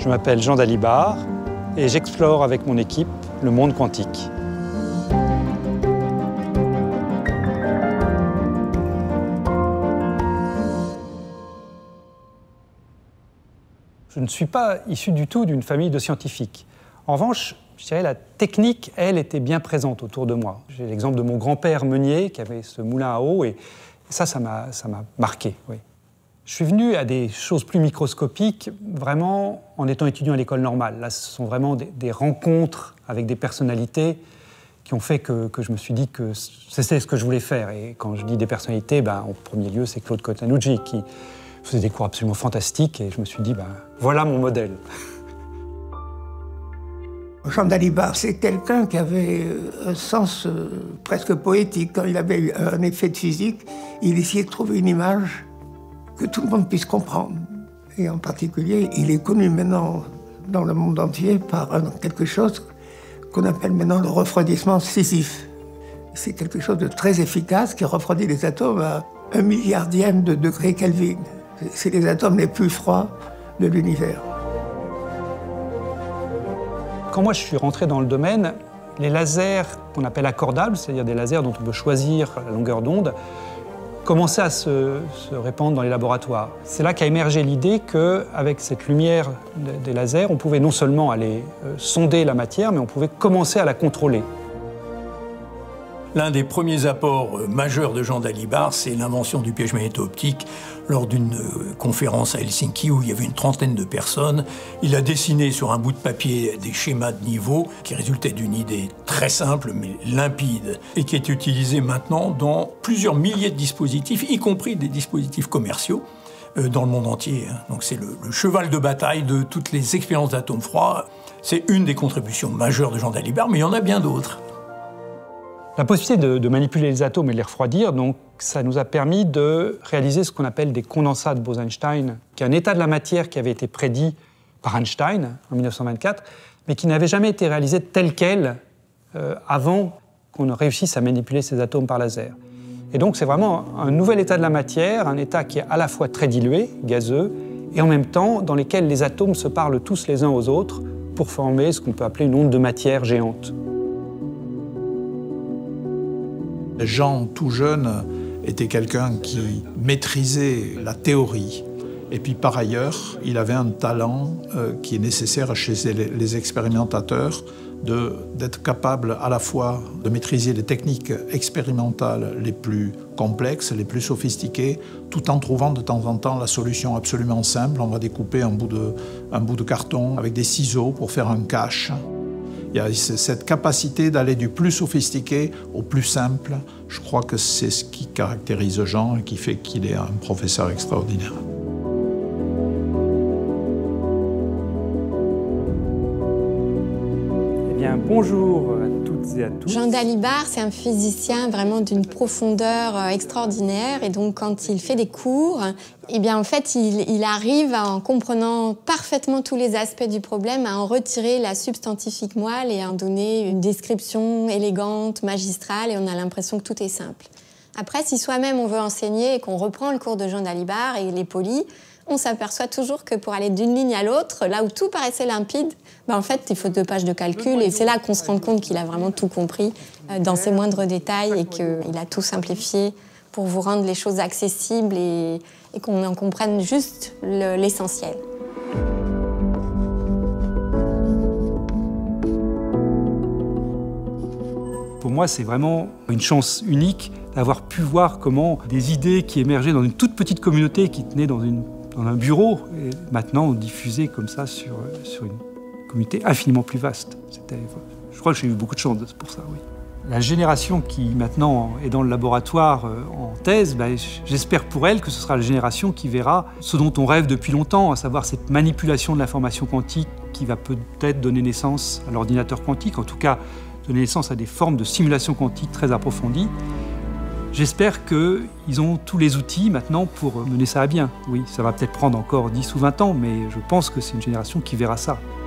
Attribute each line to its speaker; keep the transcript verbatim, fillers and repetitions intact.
Speaker 1: Je m'appelle Jean Dalibard et j'explore avec mon équipe le monde quantique. Je ne suis pas issu du tout d'une famille de scientifiques. En revanche, je dirais la technique, elle, était bien présente autour de moi. J'ai l'exemple de mon grand-père meunier qui avait ce moulin à eau et ça, ça m'a ça m'a marqué, oui. Je suis venu à des choses plus microscopiques vraiment en étant étudiant à l'école normale. Là, ce sont vraiment des, des rencontres avec des personnalités qui ont fait que, que je me suis dit que c'était ce que je voulais faire. Et quand je dis des personnalités, ben, en premier lieu, c'est Claude Cotanucci qui faisait des cours absolument fantastiques et je me suis dit, ben, voilà mon modèle.
Speaker 2: Jean Dalibard, c'est quelqu'un qui avait un sens presque poétique. Quand il avait un effet de physique, il essayait de trouver une image que tout le monde puisse comprendre. Et en particulier, il est connu maintenant dans le monde entier par quelque chose qu'on appelle maintenant le refroidissement scisif. C'est quelque chose de très efficace qui refroidit les atomes à un milliardième de degré Kelvin. C'est les atomes les plus froids de l'univers.
Speaker 1: Quand moi je suis rentré dans le domaine, les lasers qu'on appelle accordables, c'est-à-dire des lasers dont on peut choisir la longueur d'onde, commençaient à se, se répandre dans les laboratoires. C'est là qu'a émergé l'idée qu'avec cette lumière des lasers, on pouvait non seulement aller euh, sonder la matière, mais on pouvait commencer à la contrôler.
Speaker 3: L'un des premiers apports majeurs de Jean Dalibard, c'est l'invention du piège magnéto-optique lors d'une conférence à Helsinki où il y avait une trentaine de personnes. Il a dessiné sur un bout de papier des schémas de niveau qui résultaient d'une idée très simple mais limpide et qui est utilisée maintenant dans plusieurs milliers de dispositifs, y compris des dispositifs commerciaux dans le monde entier. Donc c'est le, le cheval de bataille de toutes les expériences d'atomes froids. C'est une des contributions majeures de Jean Dalibard, mais il y en a bien d'autres.
Speaker 1: La possibilité de, de manipuler les atomes et de les refroidir, donc, ça nous a permis de réaliser ce qu'on appelle des condensats de Bose-Einstein, qui est un état de la matière qui avait été prédit par Einstein en mille neuf cent vingt-quatre, mais qui n'avait jamais été réalisé tel quel euh, avant qu'on réussisse à manipuler ces atomes par laser. Et donc c'est vraiment un nouvel état de la matière, un état qui est à la fois très dilué, gazeux, et en même temps dans lequel les atomes se parlent tous les uns aux autres pour former ce qu'on peut appeler une onde de matière géante.
Speaker 4: Jean, tout jeune, était quelqu'un qui maîtrisait la théorie. Et puis par ailleurs, il avait un talent euh, qui est nécessaire chez les, les expérimentateurs, de, d'être capable à la fois de maîtriser les techniques expérimentales les plus complexes, les plus sophistiquées, tout en trouvant de temps en temps la solution absolument simple. On va découper un bout de, un bout de carton avec des ciseaux pour faire un cache. Il y a cette capacité d'aller du plus sophistiqué au plus simple. Je crois que c'est ce qui caractérise Jean et qui fait qu'il est un professeur extraordinaire.
Speaker 1: Eh bien, bonjour à toutes et à tous.
Speaker 5: Jean Dalibard, c'est un physicien vraiment d'une profondeur extraordinaire. Et donc, quand il fait des cours, eh bien, en fait, il, il arrive, en comprenant parfaitement tous les aspects du problème, à en retirer la substantifique moelle et à en donner une description élégante, magistrale, et on a l'impression que tout est simple. Après, si soi-même on veut enseigner et qu'on reprend le cours de Jean Dalibard et les polis, on s'aperçoit toujours que pour aller d'une ligne à l'autre, là où tout paraissait limpide, ben en fait, il faut deux pages de calcul. Et c'est là qu'on se rend compte qu'il a vraiment tout compris euh, dans ses moindres détails et qu'il a tout simplifié pour vous rendre les choses accessibles et, et qu'on en comprenne juste le, l'essentiel.
Speaker 1: Pour moi, c'est vraiment une chance unique d'avoir pu voir comment des idées qui émergeaient dans une toute petite communauté qui tenait dans, une, dans un bureau, et maintenant diffusées comme ça sur, sur une communauté infiniment plus vaste. C'était, je crois que j'ai eu beaucoup de chance pour ça, oui. La génération qui maintenant est dans le laboratoire euh, en thèse, ben, j'espère pour elle que ce sera la génération qui verra ce dont on rêve depuis longtemps, à savoir cette manipulation de l'information quantique qui va peut-être donner naissance à l'ordinateur quantique, en tout cas donner naissance à des formes de simulation quantique très approfondies. J'espère qu'ils ont tous les outils maintenant pour mener ça à bien. Oui, ça va peut-être prendre encore dix ou vingt ans, mais je pense que c'est une génération qui verra ça.